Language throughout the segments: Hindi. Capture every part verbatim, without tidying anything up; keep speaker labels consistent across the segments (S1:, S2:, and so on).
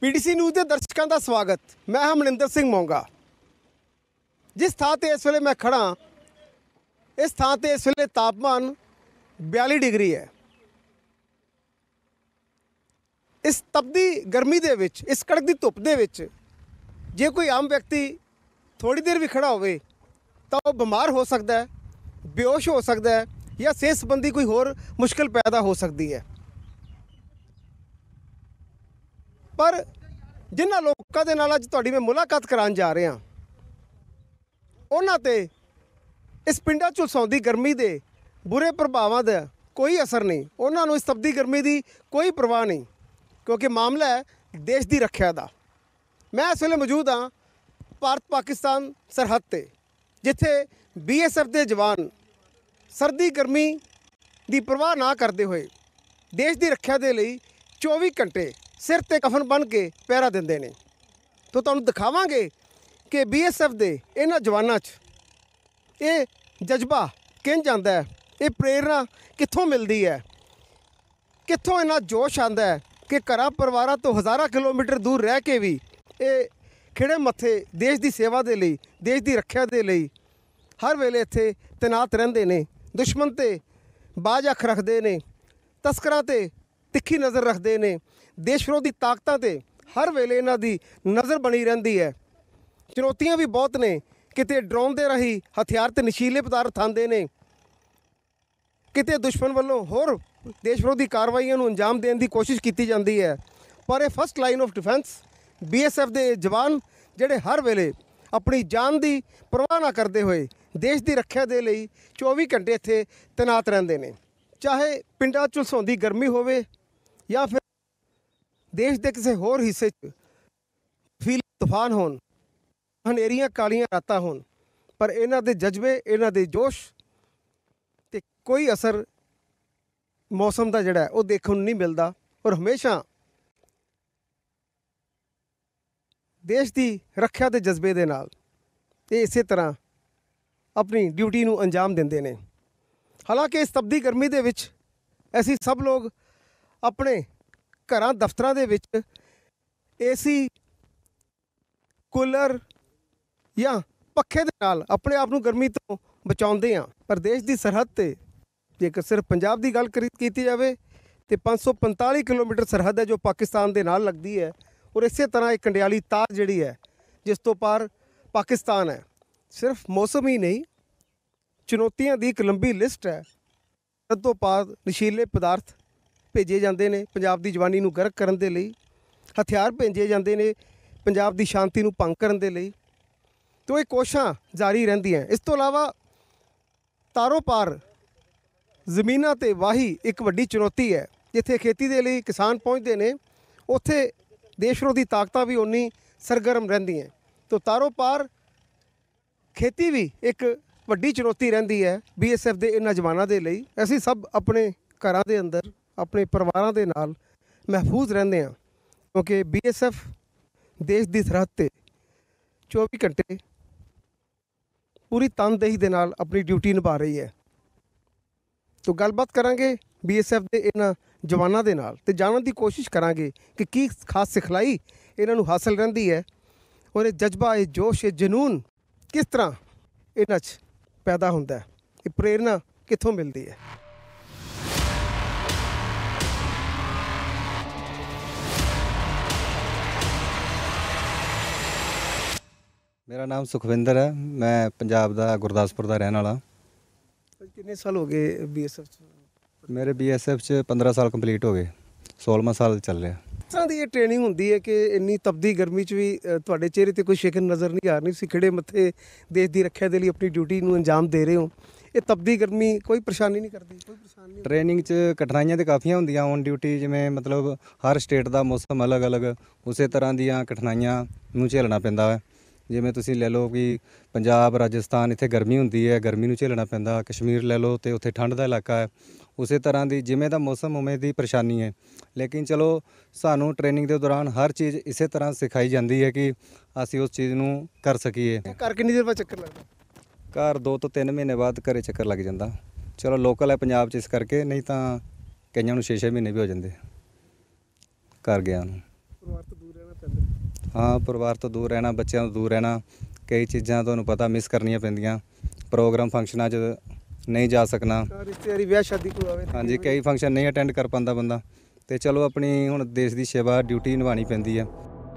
S1: पीटीसी न्यूज़ के दर्शकों का स्वागत। मैं हाँ मनिंदर सिंह मोंगा। जिस थां ते इस वेले मैं खड़ा, इस थां ते इस वेले तापमान बयाली डिग्री है। इस तपदी गर्मी दे विच, इस कड़कदी धुप दे विच जे कोई आम व्यक्ति थोड़ी देर भी खड़ा होवे तो वह बीमार हो सकता है, बेहोश हो सकता है या सेहत संबंधी कोई होर मुश्किल पैदा हो सकती है। पर जिन्हां लोकां दे नाल अज तुहाडी मैं मुलाकात कराउण जा रहा, उन्हां ते इस पिंडां झुलसाउंदी गर्मी दे बुरे प्रभावां दा कोई असर नहीं। उन्हां नूं इस तपदी गर्मी दी कोई परवाह नहीं, क्योंकि मामला है देश की रक्षा का। मैं इस वेले मौजूद हाँ भारत पाकिस्तान सरहद ते, जिथे बी एस एफ के जवान सर्दी गर्मी की परवाह ना करते हुए देश की रक्षा के लिए चौबी घंटे सिर ते कफन बन के पहरा देंदे ने। तो तुहानूं दिखावांगे कि बी एस एफ के इन्हां जवानां च ये जज्बा किंज आंदा है, ये प्रेरणा कित्थों मिलती है, कित्थों इन्ना जोश आंदा है कि घरां परिवारां तो हज़ारां किलोमीटर दूर रह के भी ये खिड़े मत्थे देश की सेवा के लिए, देश की रक्षा के लिए हर वेले इत्थे तैनात रहिंदे ने। दुश्मन ते बाज अख रखते ने, तस्करां ते तिखी नज़र रखते ने, देश विरोधी ताकतां ते हर वेले इन्हां दी नज़र बनी रहिंदी है। चुनौतियां भी बहुत ने, किते ड्रोन दे राही हथियार ते नशीले पदार्थ आंदे ने, किते दुश्मन वालों होर देश विरोधी कार्रवाइयां नूं अंजाम देने की कोशिश की जाती है। पर यह first line of defence B S F के जवान जिहड़े हर वेले अपनी जान की परवाह ना करते हुए देश की रक्षा के लिए चौबी घंटे इत्थे तैनात रहंदे ने। चाहे पिंडां झुलसाउंदी गर्मी होवे या फिर देश के किसी होर हिस्से फील तूफान होन, हनेरियां कालियां रातां होन, पर इन्हां दे जज्बे, इन्हां दे जोश ते कोई असर मौसम का जिहड़ा वो देखने नहीं मिलता। और हमेशा देश की रक्षा के जज्बे के नाल ये इस तरह अपनी ड्यूटी नूं अंजाम देंदे ने। हालांकि इस तपदी गर्मी दे विच असीं सब लोग अपने घरां दफ्तरां दे विच ए सी, कूलर या पक्खे दे नाल अपने आप नूं गर्मी तो बचाउंदे हां। पर देश की सरहद ते जेकर सिर्फ पंजाब की गल की जाए तो पाँच सौ पंताली किलोमीटर सरहद है जो पाकिस्तान के नाल लगती है। और इस तरह एक कंडियाली तार जिहड़ी है जिस तो पार पाकिस्तान है। सिर्फ मौसम ही नहीं, चुनौतियां की एक लंबी लिस्ट है। उस तो पार नशीले पदार्थ भेजे जाते हैं पंजाब की जवानी नूं गर्क करन दे लई, हथियार भेजे जाते हैं पंजाब की शांति नूं भंग करन दे लई। तो ये कोशिशां जारी रहिंदियां। इस तो इलावा तारों पार ਜ਼ਮੀਨਾਂ ਤੇ ਵਾਹੀ एक ਵੱਡੀ चुनौती है। जिथे खेती के लिए किसान पहुँचते हैं उत्थे देश विरोधी ताकतां भी उन्नी सरगर्म रहिंदियां। तो तारों पार खेती भी एक ਵੱਡੀ चुनौती रहिंदी है बी एस एफ के इन्हां जवानों के लिए। असीं सब अपने घरां दे अंदर अपने परिवारां दे नाल महफूज रहिंदे हां, क्योंकि बी एस एफ देश की सरहद ते चौबी घंटे पूरी तनदेही दे नाल अपनी ड्यूटी निभा रही है। तो गलबात करांगे बी एस एफ के इन्हां जवानों के नाल ते जानने की कोशिश करांगे कि की खास सिखलाई इन्हां नूं हासिल रहिंदी है और ये जज्बा, ये जोश, ये जनून किस तरह इन्हां च पैदा हुंदा है, ये प्रेरणा कित्थों मिलती है।
S2: मेरा नाम सुखविंदर है, मैं पंजाब का गुरदासपुर का रहने वाला।
S1: कितने साल हो गए बी एस एफ?
S2: मेरे बी एस एफ च पंद्रह साल कंप्लीट हो गए, सोलहवां साल चल रहा।
S1: इस तरह की ये ट्रेनिंग होंदी है कि इन्नी तपदी गर्मी च भी तुहाडे चेहरे ते कोई शिकन नज़र नहीं आ रही, तुसीं खिड़े मत्थे देश की रक्षा के लिए अपनी ड्यूटी नूं अंजाम दे रहे हो। ये तपदी गर्मी कोई परेशानी नहीं करती? कोई परेशानी नहीं?
S2: ट्रेनिंग च कठिनाइयां तो काफ़ी होंदियां ऑन ड्यूटी, जिवें मतलब हर स्टेट का मौसम अलग अलग, उस तरह दीयां कठिनाइयां नूं झेलना पैंदा है। जिवें तुसीं ले लो कि पंजाब, राजस्थान इत्थे गर्मी हुंदी है, गर्मी नूं झेलना पैंदा। कश्मीर ले लो तो उत्थे ठंड का इलाका है, उस तरह की जिमें दा मौसम उमें दी परेशानी है। लेकिन चलो सानू ट्रेनिंग के दौरान हर चीज़ इस तरह सिखाई जाती है कि असीं उस चीज़ नूं कर सकीए।
S1: घर कितनी देर बाद चक्कर लगता?
S2: घर दो तो तीन महीने बाद घरे चक्कर लग जाता। चलो लोकल है पंजाब च इस करके, नहीं तो कईयां नूं छे छे महीने भी हो जाते घर गया।
S1: परिवार तो दूर रहना
S2: ਹਾਂ ਪਰਿਵਾਰ ਤੋਂ ਦੂਰ ਰਹਿਣਾ, ਬੱਚਿਆਂ ਤੋਂ ਦੂਰ ਰਹਿਣਾ, ਕਈ ਚੀਜ਼ਾਂ ਤੁਹਾਨੂੰ ਪਤਾ ਮਿਸ ਕਰਨੀਆਂ ਪੈਂਦੀਆਂ, ਪ੍ਰੋਗਰਾਮ ਫੰਕਸ਼ਨਾਂ 'ਚ ਨਹੀਂ ਜਾ ਸਕਣਾ।
S1: ਰਿਸ਼ਤੇਦਾਰੀ ਵਿਆਹ ਸ਼ਾਦੀ ਕੋਈ ਆਵੇ
S2: ਹਾਂਜੀ ਕਈ ਫੰਕਸ਼ਨ ਨਹੀਂ ਅਟੈਂਡ ਕਰ ਪਾਉਂਦਾ ਬੰਦਾ, ਤੇ ਚਲੋ ਆਪਣੀ ਹੁਣ ਦੇਸ਼ ਦੀ ਸੇਵਾ ਡਿਊਟੀ ਨਿਭਾਉਣੀ ਪੈਂਦੀ ਹੈ।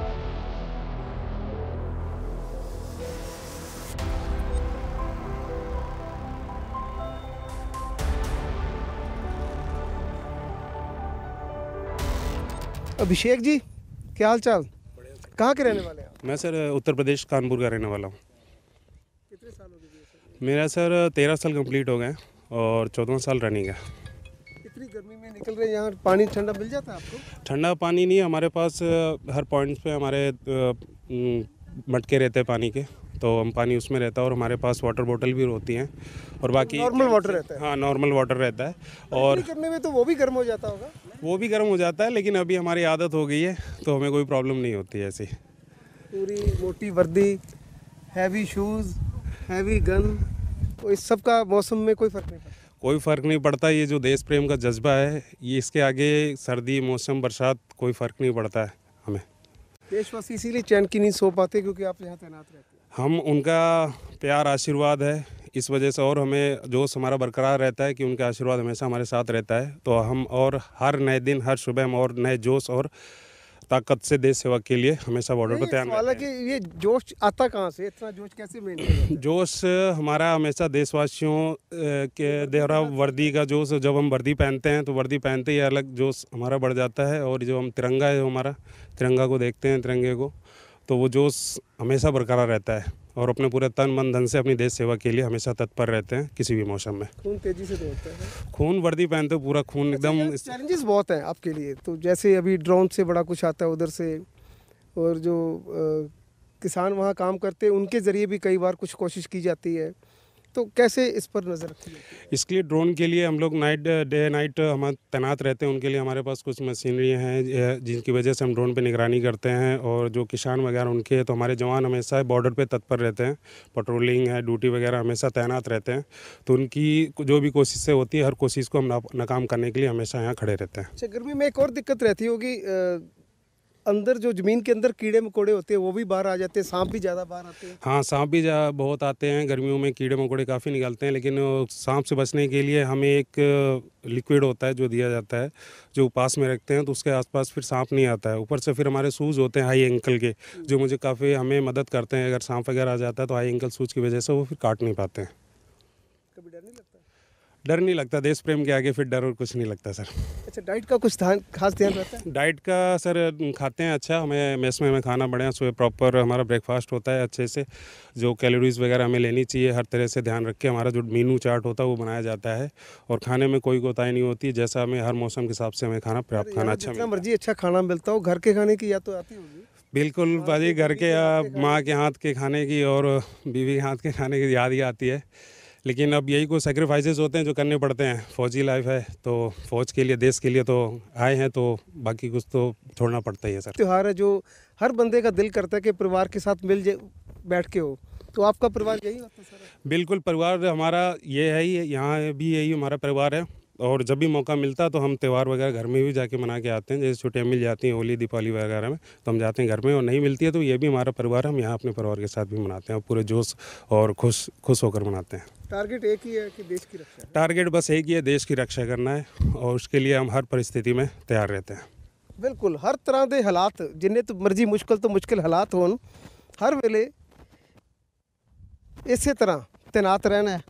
S1: अभिषेक जी, क्या हाल चाल? कहाँ के रहने वाले हैं आप?
S3: मैं सर उत्तर प्रदेश कानपुर का रहने वाला हूँ।
S1: कितने साल हो गए सर?
S3: मेरा सर तेरह साल कंप्लीट हो गए और चौदह साल रनिंग है।
S1: इतनी गर्मी में निकल रहे हैं, यहाँ पानी ठंडा मिल जाता है आपको?
S3: ठंडा पानी नहीं, हमारे पास हर पॉइंट पे हमारे मटके रहते हैं पानी के, तो हम पानी उसमें रहता है और हमारे पास वाटर बोतल भी होती हैं और बाकी
S1: नॉर्मल वाटर रहता है?
S3: हाँ नॉर्मल वाटर रहता है। और
S1: करने में तो वो भी गर्म हो जाता होगा?
S3: वो भी गर्म हो जाता है, लेकिन अभी हमारी आदत हो गई है तो हमें कोई प्रॉब्लम नहीं होती है ऐसी।
S1: पूरी मोटी वर्दी, हैवी शूज़, हैवी गन, तो इस सब का मौसम में कोई फ़र्क नहीं पड़ता?
S3: कोई फ़र्क नहीं पड़ता। ये जो देश प्रेम का जज्बा है, ये इसके आगे सर्दी मौसम बरसात कोई फ़र्क नहीं पड़ता है हमें।
S1: देशवासी इसीलिए चैन की नींद सो पाते क्योंकि आप यहाँ तैनात रहते हैं।
S3: हम उनका प्यार आशीर्वाद है इस वजह से, और हमें जोश हमारा बरकरार रहता है कि उनका आशीर्वाद हमेशा हमारे साथ रहता है, तो हम और हर नए दिन हर सुबह हम और नए जोश और ताकत से देश सेवा के लिए हमेशा बॉर्डर पर तैयार रहते हैं।
S1: हालांकि ये जोश आता कहाँ से? इतना जोश कैसे मेंटेन?
S3: जोश हमारा हमेशा देशवासियों के देहरा वर्दी का जोश, जब हम वर्दी पहनते हैं तो वर्दी पहनते ही अलग जोश हमारा बढ़ जाता है, और जो हम तिरंगा है हमारा तिरंगा को देखते हैं, तिरंगे को, तो वो जोश हमेशा बरकरार रहता है और अपने पूरे तन मन धन से अपनी देश सेवा के लिए हमेशा तत्पर रहते हैं किसी भी मौसम में।
S1: खून तेजी से दौड़ता है?
S3: खून वर्दी पहनते पूरा खून एकदम।
S1: चैलेंजेस बहुत हैं आपके लिए, तो जैसे अभी ड्रोन से बड़ा कुछ आता है उधर से, और जो आ, किसान वहाँ काम करते हैं उनके ज़रिए भी कई बार कुछ कोशिश की जाती है, तो कैसे इस पर नज़र रखी जाती है?
S3: इसके लिए ड्रोन के लिए हम लोग नाइट डे नाइट हम तैनात रहते हैं। उनके लिए हमारे पास कुछ मशीनरी हैं जिनकी वजह से हम ड्रोन पे निगरानी करते हैं, और जो किसान वगैरह उनके, तो हमारे जवान हमेशा बॉर्डर पे तत्पर रहते हैं, पेट्रोलिंग है, ड्यूटी वगैरह हमेशा तैनात रहते हैं, तो उनकी जो भी कोशिशें होती है हर कोशिश को हम नाकाम करने के लिए हमेशा यहाँ खड़े रहते हैं।
S1: अच्छा, गर्मी में एक और दिक्कत रहती होगी, अंदर जो ज़मीन के अंदर कीड़े मकोड़े होते हैं वो भी बाहर आ जाते हैं, सांप भी ज़्यादा बाहर आते हैं?
S3: हाँ सांप भी बहुत आते हैं गर्मियों में, कीड़े मकोड़े काफ़ी निकलते हैं, लेकिन सांप से बचने के लिए हमें एक लिक्विड होता है जो दिया जाता है, जो पास में रखते हैं तो उसके आसपास फिर सांप नहीं आता है। ऊपर से फिर हमारे शूज़ होते हैं हाई एंकल के, जो मुझे काफ़ी हमें मदद करते हैं। अगर सांप वगैरह आ जाता है तो हाई एंकल शूज़ की वजह से वो फिर काट नहीं पाते हैं।
S1: कभी डर नहीं लगता?
S3: डर नहीं लगता, देश प्रेम के आगे फिर डर और कुछ नहीं लगता सर।
S1: अच्छा, डाइट का कुछ ध्यान खास ध्यान रहता है?
S3: डाइट का सर खाते हैं अच्छा, हमें मेस में हमें खाना बढ़िया, सुबह प्रॉपर हमारा ब्रेकफास्ट होता है अच्छे से, जो कैलोरीज वगैरह हमें लेनी चाहिए हर तरह से ध्यान रख के हमारा जो मेनू चार्ट होता है वो बनाया जाता है, और खाने में कोई कोताही नहीं होती, जैसा हमें हर मौसम के हिसाब से हमें खाना प्राप्त खाना अच्छा
S1: जितना मर्जी अच्छा खाना मिलता हो, घर के खाने की याद तो आती होगी?
S3: बिल्कुल भाजी, घर के या माँ के हाथ के खाने की और बीवी के हाथ के खाने की याद ही आती है, लेकिन अब यही कुछ सेक्रीफाइसेस होते हैं जो करने पड़ते हैं। फौजी लाइफ है तो फौज के लिए, देश के लिए तो आए हैं, तो बाकी कुछ तो छोड़ना पड़ता ही है सर।
S1: त्योहार है जो हर बंदे का दिल करता है कि परिवार के साथ मिल बैठ के हो, तो आपका परिवार यही होता है सर?
S3: बिल्कुल, परिवार हमारा ये है ही, यहाँ भी यही हमारा परिवार है, और जब भी मौका मिलता तो हम त्यौहार वगैरह घर में भी जाके मना के आते हैं। जैसे छुट्टियाँ मिल जाती हैं होली दीपावली वगैरह में तो हम जाते हैं घर में, और नहीं मिलती है तो ये भी हमारा परिवार है, हम यहाँ अपने परिवार के साथ भी मनाते हैं और पूरे जोश और खुश खुश होकर मनाते हैं।
S1: टारगेट एक ही है कि देश की रक्षा?
S3: टारगेट बस एक ही है, देश की रक्षा करना है, और उसके लिए हम हर परिस्थिति में तैयार रहते हैं।
S1: बिल्कुल, हर तरह के हालात जिन्हें तो मर्जी मुश्किल तो मुश्किल हालात होन, हर वेले इस तरह तैनात रहना है,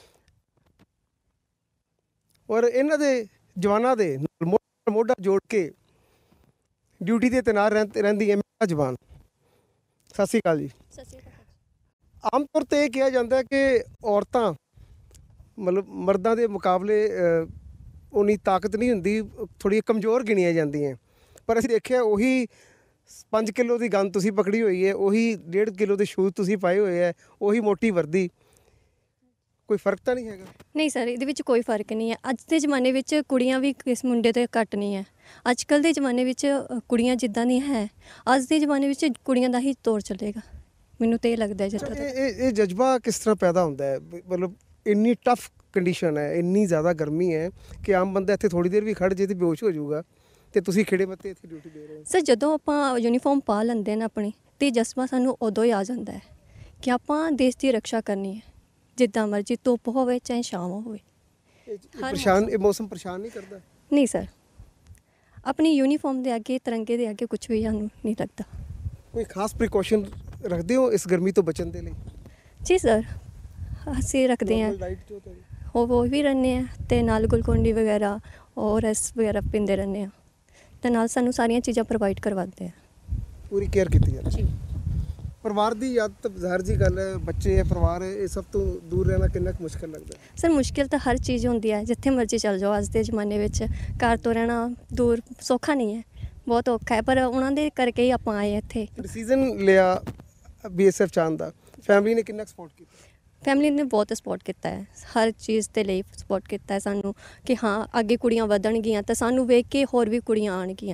S1: और इन्हों के जवानों के मोढा मोढा जोड़ के ड्यूटी से तैनात रहिंदी है मेरा जवान। सत श्री अकाल जी। आम तौर पर यह कहा जाता है कि औरतां मतलब मर्दां के मुकाबले उन्नी ताकत नहीं होंदी, थोड़ी कमज़ोर गिनिया जांदियां, पर असीं देखिया उही पाँच किलो की गन तुसीं पकड़ी हुई है, उही डेढ़ किलो के शूज़ तुसीं पाए हुए है, उही मोटी वर्दी, कोई फर्क तो नहीं है?
S4: नहीं सर, ये कोई फर्क नहीं है। अज के जमाने में कुड़ियाँ भी किस मुंडे तो घट नहीं है। अजकल के जमाने में कुड़ियाँ जिद्दां दी है, अज के जमाने में कुड़ियां दा ही तौर चलेगा, मैनू तो ये लगता है। जितना
S1: ये जज्बा किस तरह पैदा होता है? मतलब इन्नी टफ कंडीशन है, इन्नी ज़्यादा गर्मी है कि आम बंदा इत्थे थोड़ी देर भी खड़ जाए तो बेहोश हो जाऊगा, ਤੇ ਤੁਸੀਂ ਖੇੜੇ ਮੱਥੇ ਇੱਥੇ ਡਿਊਟੀ ਦੇ ਰਹੇ ਹੋ।
S4: ਸਰ ਜਦੋਂ ਆਪਾਂ ਯੂਨੀਫਾਰਮ ਪਾ ਲੈਂਦੇ ਨਾ ਆਪਣੀ ਤੇ ਜਜ਼ਬਾ ਸਾਨੂੰ ਉਦੋਂ ਹੀ ਆ ਜਾਂਦਾ ਹੈ ਕਿ ਆਪਾਂ ਦੇਸ਼ ਦੀ ਰੱਖਿਆ ਕਰਨੀ ਹੈ, ਜਿੱਦਾਂ ਮਰਜ਼ੀ ਧੁੱਪ ਹੋਵੇ ਚਾਹੇ ਛਾਂ ਹੋਵੇ।
S1: ਇਹ ਇਹ
S4: ਹਰ
S1: ਪਰੇਸ਼ਾਨ ਇਹ ਮੌਸਮ ਪਰੇਸ਼ਾਨ ਨਹੀਂ ਕਰਦਾ?
S4: ਨਹੀਂ ਸਰ, ਆਪਣੀ ਯੂਨੀਫਾਰਮ ਦੇ ਅੱਗੇ ਤਿਰੰਗੇ ਦੇ ਅੱਗੇ ਕੁਝ ਵੀ ਸਾਨੂੰ ਨਹੀਂ ਲੱਗਦਾ।
S1: ਕੋਈ ਖਾਸ ਪ੍ਰੀਕਾਸ਼ਨ ਰੱਖਦੇ ਹੋ ਇਸ ਗਰਮੀ ਤੋਂ ਬਚਣ ਦੇ ਲਈ?
S4: ਜੀ ਸਰ, ਅਸੀਂ ਰੱਖਦੇ ਹਾਂ,
S1: Normal diet ਜੋ ਤੁਹਾਡੀ?
S4: ਉਹ ਉਹ ਵੀ ਰਹਿੰਦੇ ਆ ਤੇ ਨਾਲ ਗਲੂਕੋਨ ਵਗੈਰਾ ਔਰ ਐਸ ਵਗੈਰਾ ਪੀਂਦੇ ਰਹਿੰਦੇ ਆ ਤੇ ਨਾਲ ਸਾਨੂੰ ਸਾਰੀਆਂ ਚੀਜ਼ਾਂ ਪ੍ਰੋਵਾਈਡ ਕਰਵਾਉਂਦੇ ਆ।
S1: ਪੂਰੀ ਕੇਅਰ ਕੀਤੀ ਜਾਂਦੀ ਹੈ। ਪਰਿਵਾਰ ਦੀ ਯਾਦ ਤਾਂ ਜ਼ਾਹਿਰ ਜੀ ਗੱਲ ਹੈ, ਬੱਚੇ ਹੈ, ਪਰਿਵਾਰ ਹੈ, ਇਹ ਸਭ ਤੋਂ ਦੂਰ ਰਹਿਣਾ ਕਿੰਨਾ ਕੁ ਮੁਸ਼ਕਿਲ ਲੱਗਦਾ ਹੈ?
S4: ਸਰ ਮੁਸ਼ਕਿਲ ਤਾਂ ਹਰ ਚੀਜ਼ ਹੁੰਦੀ ਹੈ, ਜਿੱਥੇ ਮਰਜ਼ੀ ਚੱਲ ਜਾਓ। ਅੱਜ ਦੇ ਜ਼ਮਾਨੇ ਵਿੱਚ ਘਰ ਤੋਂ ਰਹਿਣਾ ਦੂਰ ਸੌਖਾ ਨਹੀਂ ਹੈ, ਬਹੁਤ ਔਖਾ ਹੈ, ਪਰ ਉਹਨਾਂ ਦੇ ਕਰਕੇ ਹੀ ਆਪਾਂ ਆਏ ਇੱਥੇ।
S1: ਡਿਸੀਜਨ ਲਿਆ ਬੀਐਸਐਫ ਚਾਹਣ ਦਾ, ਫੈਮਿਲੀ ਨੇ ਕਿੰਨਾ ਸਪੋਰਟ ਕੀਤਾ?
S4: ਫੈਮਿਲੀ ਨੇ ਬਹੁਤ ਸਪੋਰਟ ਕੀਤਾ ਹੈ, ਹਰ ਚੀਜ਼ ਦੇ ਲਈ ਸਪੋਰਟ ਕੀਤਾ ਹੈ ਸਾਨੂੰ ਕਿ ਹਾਂ ਅੱਗੇ ਕੁੜੀਆਂ ਵਧਣਗੀਆਂ ਤਾਂ ਸਾਨੂੰ ਵੇਖ ਕੇ ਹੋਰ ਵੀ ਕੁੜੀਆਂ ਆਉਣਗੀਆਂ।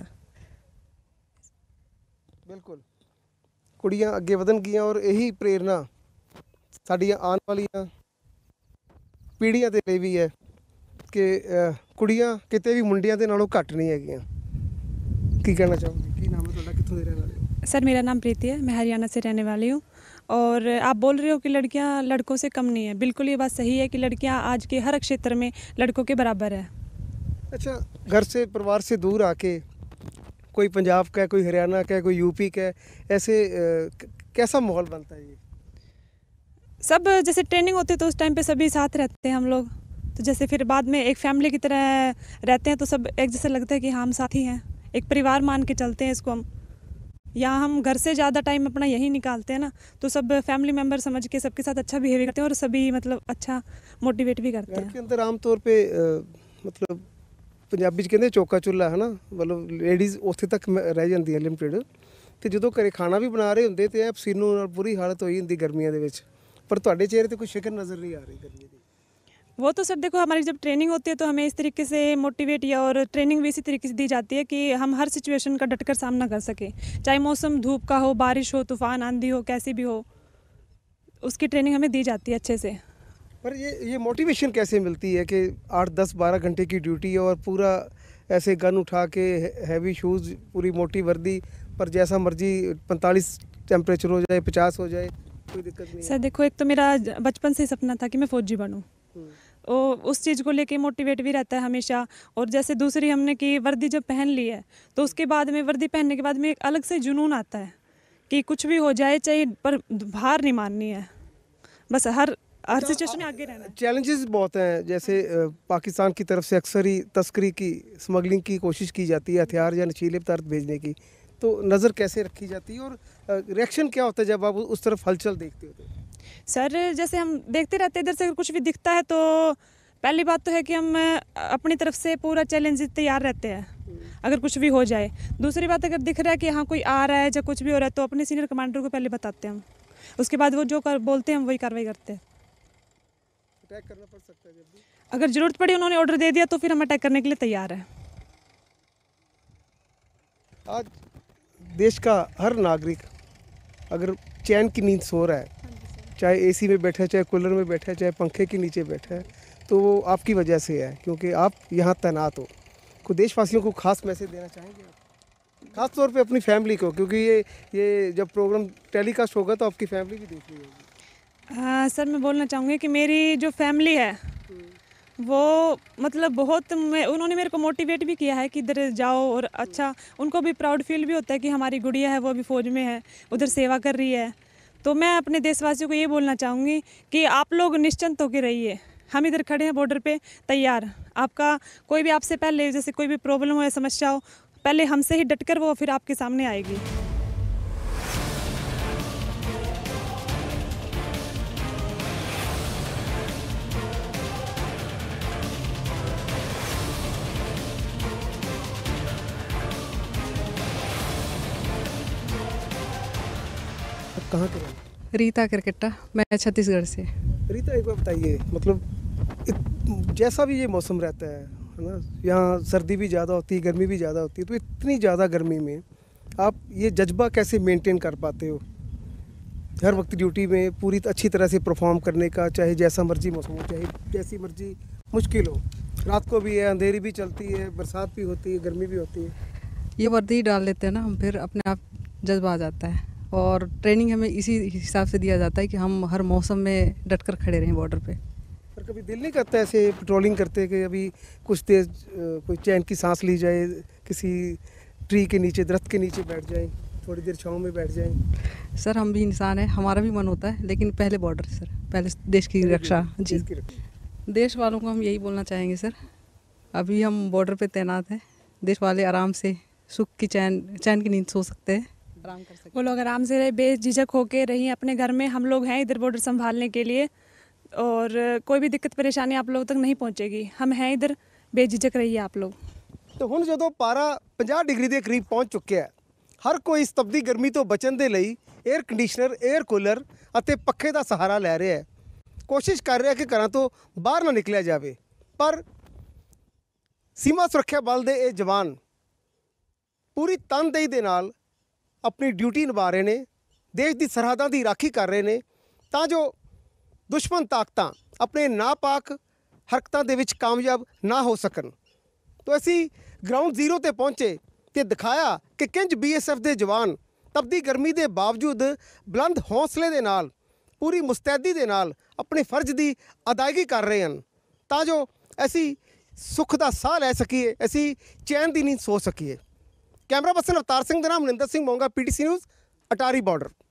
S1: ਬਿਲਕੁਲ, ਕੁੜੀਆਂ ਅੱਗੇ ਵਧਣਗੀਆਂ ਔਰ ਇਹੀ ਪ੍ਰੇਰਨਾ ਸਾਡੀਆਂ ਆਉਣ ਵਾਲੀਆਂ ਪੀੜ੍ਹੀਆਂ ਦੇ ਲਈ ਵੀ ਹੈ ਕਿ ਅ, ਕੁੜੀਆਂ ਕਿਤੇ ਵੀ ਮੁੰਡਿਆਂ ਦੇ ਨਾਲੋਂ ਘੱਟ ਨਹੀਂ ਹੈਗੀਆਂ। ਕੀ ਕਹਿਣਾ ਚਾਹੋਗੇ? ਕੀ ਨਾਮ ਹੈ ਤੁਹਾਡਾ, ਕਿੱਥੋਂ ਦੇ ਰਹਿਣ ਵਾਲੇ ਹੋ?
S5: सर मेरा नाम प्रीति है, मैं हरियाणा से रहने वाली हूँ। और आप बोल रहे हो कि लड़कियाँ लड़कों से कम नहीं है, बिल्कुल ये बात सही है कि लड़कियाँ आज के हर क्षेत्र में लड़कों के बराबर है।
S1: अच्छा, घर से परिवार से दूर आके कोई पंजाब का है, कोई हरियाणा का है, कोई यूपी का है, ऐसे अ, कैसा माहौल बनता है ये?
S5: सब जैसे ट्रेनिंग होती है तो उस टाइम पे सभी साथ रहते हैं हम लोग, तो जैसे फिर बाद में एक फैमिली की तरह रहते हैं तो सब एक जैसे लगता है कि हम साथी हैं, एक परिवार मान के चलते हैं इसको हम। यहाँ हम घर से ज़्यादा टाइम अपना यही निकालते हैं ना, तो सब फैमिली मेम्बर समझ के सबके साथ अच्छा बिहेव करते हैं और सभी मतलब अच्छा मोटिवेट भी करते
S1: घर
S5: हैं।
S1: के अंदर आमतौर पे अ, मतलब ਪੰਜਾਬੀ ਚ ਕਹਿੰਦੇ ਚੌਕਾ ਚੁੱਲ੍ਹਾ ਹੈ ਨਾ, ਮਤਲਬ ਲੇਡੀਜ਼ ਉੱਥੇ ਤੱਕ ਮ- ਰਹਿ ਜਾਂਦੀਆਂ ਲਿਮਟਿਡ, ਤੇ ਜਦੋਂ ਘਰੇ ਖਾਣਾ ਵੀ ਬਣਾ ਰਹੇ ਹੁੰਦੇ ਤੇ ਐ ਪਸੀਨੋ ਨਾਲ ਬੁਰੀ ਹਾਲਤ ਹੋਈ ਹੁੰਦੀ ਗਰਮੀਆਂ ਦੇ ਵਿੱਚ, ਪਰ ਤੁਹਾਡੇ ਚਿਹਰੇ ਤੇ ਕੋਈ ਫਿਕਰ ਨਜ਼ਰ ਨਹੀਂ ਆ ਰਹੀ ਗਰਮੀ ਦੀ।
S5: वो तो सर देखो, हमारी जब ट्रेनिंग होती है तो हमें इस तरीके से मोटिवेट या और ट्रेनिंग भी इसी तरीके से दी जाती है कि हम हर सिचुएशन का डटकर सामना कर सकें, चाहे मौसम धूप का हो, बारिश हो, तूफान आंधी हो, कैसी भी हो, उसकी ट्रेनिंग हमें दी जाती है अच्छे से।
S1: पर ये ये मोटिवेशन कैसे मिलती है कि आठ दस बारह घंटे की ड्यूटी है और पूरा ऐसे गन उठा के हैवी शूज़, पूरी मोटी वर्दी, पर जैसा मर्जी पैंतालीस टेम्परेचर हो जाए, पचास हो जाए, कोई दिक्कत नहीं है?
S5: सर देखो, एक तो मेरा ज- बचपन से ही सपना था कि मैं फ़ौजी बनूं, ओ उस चीज़ को लेके मोटिवेट भी रहता है हमेशा। और जैसे दूसरी हमने कि वर्दी जब पहन ली है तो उसके बाद में वर्दी पहनने के बाद में एक अलग से जुनून आता है कि कुछ भी हो जाए चाहे, पर हार नहीं माननी है, बस हर हर सिचुएशन में आगे रहना है।
S1: चैलेंजेस बहुत हैं, जैसे अ, पाकिस्तान की तरफ से अक्सर ही तस्करी की, स्मगलिंग की कोशिश की जाती है, हथियार या नशीले पदार्थ भेजने की, तो नज़र कैसे रखी जाती है और रिएक्शन क्या होता है जब आप उस तरफ हलचल देखते हो? तो
S5: सर जैसे हम देखते रहते हैं, इधर से अगर कुछ भी दिखता है तो पहली बात तो है कि हम अपनी तरफ से पूरा चैलेंज तैयार रहते हैं अगर कुछ भी हो जाए। दूसरी बात, अगर दिख रहा है कि हाँ कोई आ रहा है या कुछ भी हो रहा है तो अपने सीनियर कमांडर को पहले बताते हैं हम, उसके बाद वो जो कर बोलते हैं हम वही कार्रवाई करते हैं।
S1: अटैक करना पड़ सकता है जब भी?
S5: अगर ज़रूरत पड़ी, उन्होंने ऑर्डर दे दिया तो फिर हम अटैक करने के लिए तैयार हैं।
S1: आज देश का हर नागरिक अगर चैन की नींद सो रहा है, चाहे एसी में बैठा है, चाहे कूलर में बैठा है, चाहे पंखे के नीचे बैठा है, तो वो आपकी वजह से है, क्योंकि आप यहाँ तैनात हो। को देशवासियों को खास मैसेज देना चाहेंगे आप, खास तौर पे अपनी फैमिली को, क्योंकि ये ये जब प्रोग्राम टेलीकास्ट होगा तो आपकी फैमिली भी देख रही होगी।
S5: हाँ सर, मैं बोलना चाहूँगी कि मेरी जो फैमिली है वो मतलब बहुत मैं, उन्होंने मेरे को मोटिवेट भी किया है कि इधर जाओ, और अच्छा उनको भी प्राउड फील भी होता है कि हमारी गुड़िया है वो अभी फ़ौज में है, उधर सेवा कर रही है। तो मैं अपने देशवासियों को ये बोलना चाहूँगी कि आप लोग निश्चिंत होकर रहिए, हम इधर खड़े हैं बॉर्डर पे तैयार। आपका कोई भी आपसे पहले जैसे कोई भी प्रॉब्लम हो या समस्या हो, पहले हमसे ही डटकर वो फिर आपके सामने आएगी।
S1: आप कहाँ के रहने?
S6: रीता करकट्टा, मैं छत्तीसगढ़ से।
S1: रीता, एक बार बताइए, मतलब इत, जैसा भी ये मौसम रहता है है ना, यहाँ सर्दी भी ज़्यादा होती है, गर्मी भी ज़्यादा होती है, तो इतनी ज़्यादा गर्मी में आप ये जज्बा कैसे मेंटेन कर पाते हो हर वक्त ड्यूटी में पूरी अच्छी तरह से परफॉर्म करने का, चाहे जैसा मर्जी मौसम हो, चाहे जैसी मर्जी मुश्किल हो, रात को भी है, अंधेरी भी चलती है, बरसात भी होती है, गर्मी भी होती है,
S6: ये वर्दी डाल लेते हैं ना हम, फिर अपने आप जज्बा आ जाता है। और ट्रेनिंग हमें इसी हिसाब से दिया जाता है कि हम हर मौसम में डट कर खड़े रहें बॉर्डर पे।
S1: पर कभी दिल नहीं करता ऐसे पेट्रोलिंग करते कि अभी कुछ देर अ, कोई चैन की सांस ली जाए, किसी ट्री के नीचे, दरख्त के नीचे बैठ जाएं, थोड़ी देर छाँव में बैठ जाएं?
S6: सर हम भी इंसान हैं, हमारा भी मन होता है, लेकिन पहले बॉर्डर सर, पहले देश की रक्षा। जी,
S1: देश की रक्षा।
S6: देश वालों को हम यही बोलना चाहेंगे सर, अभी हम बॉर्डर पे तैनात हैं, देश वाले आराम से सुख की चैन चैन की नींद सो सकते हैं, आराम कर सकते हैं।
S5: वो लोग आराम से रहे, बेझिझक होके रहिए अपने घर में। हम लोग हैं इधर बॉर्डर संभालने के लिए, और कोई भी दिक्कत परेशानी आप लोगों तक नहीं पहुंचेगी। हम हैं इधर, बेझिझक रहिए आप लोग।
S1: तो ਹੁਣ ਜਦੋਂ ਪਾਰਾ ਪੰਜਾਹ ਡਿਗਰੀ ਦੇ ਕਰੀਬ ਪਹੁੰਚ ਚੁੱਕਿਆ ਹੈ, ਹਰ ਕੋਈ ਇਸ ਤਪਦੀ ਗਰਮੀ ਤੋਂ ਬਚਣ ਦੇ ਲਈ 에ਅਰ ਕੰਡੀਸ਼ਨਰ, 에ਅਰ ਕੂਲਰ ਅਤੇ ਪੱਖੇ ਦਾ ਸਹਾਰਾ ਲੈ ਰਿਹਾ ਹੈ। ਕੋਸ਼ਿਸ਼ ਕਰ ਰਿਹਾ ਕਿ ਘਰਾਂ ਤੋਂ ਬਾਹਰ ਨਾ ਨਿਕਲਿਆ ਜਾਵੇ, ਪਰ ਸੀਮਾ ਸੁਰੱਖਿਆ ਬਲ ਦੇ ਇਹ ਜਵਾਨ ਪੂਰੀ ਤਨਦੇਹੀ ਦੇ ਨਾਲ ਆਪਣੀ ਡਿਊਟੀ ਨਿਭਾ ਰਹੇ ਨੇ, ਦੇਸ਼ ਦੀ ਸਰਹੱਦਾਂ ਦੀ ਰਾਖੀ ਕਰ ਰਹੇ ਨੇ, ਤਾਂ ਜੋ ਦੁਸ਼ਮਣ ਤਾਕਤਾਂ ਆਪਣੇ ਨਾਪਾਕ ਹਰਕਤਾਂ ਦੇ ਵਿੱਚ ਕਾਮਯਾਬ ਨਾ ਹੋ ਸਕਣ। तो ਅਸੀਂ ਗਰਾਊਂਡ ਜ਼ੀਰੋ ਤੇ ਪਹੁੰਚੇ ਤੇ ਦਿਖਾਇਆ ਕਿ ਕਿੰਜ ਬੀਐਸਐਫ ਦੇ ਜਵਾਨ ਤਪਦੀ ਗਰਮੀ ਦੇ ਬਾਵਜੂਦ ਬੁਲੰਦ ਹੌਸਲੇ ਦੇ ਨਾਲ, ਪੂਰੀ ਮੁਸਤੈਦੀ ਦੇ ਨਾਲ ਆਪਣੇ ਫਰਜ਼ ਦੀ ਅਦਾਇਗੀ ਕਰ ਰਹੇ ਹਨ, ਤਾਂ ਜੋ ਅਸੀਂ ਸੁੱਖ ਦਾ ਸਾਹ ਲੈ ਸਕੀਏ, ਅਸੀਂ ਚੈਨ ਦੀ ਨੀਂਦ ਸੋ ਸਕੀਏ। ਕੈਮਰਾ ਪਰਸਨ ਅਵਤਾਰ ਸਿੰਘ ਦੇ ਨਾਮ Maninder Singh Monga, PTC news, Attari border.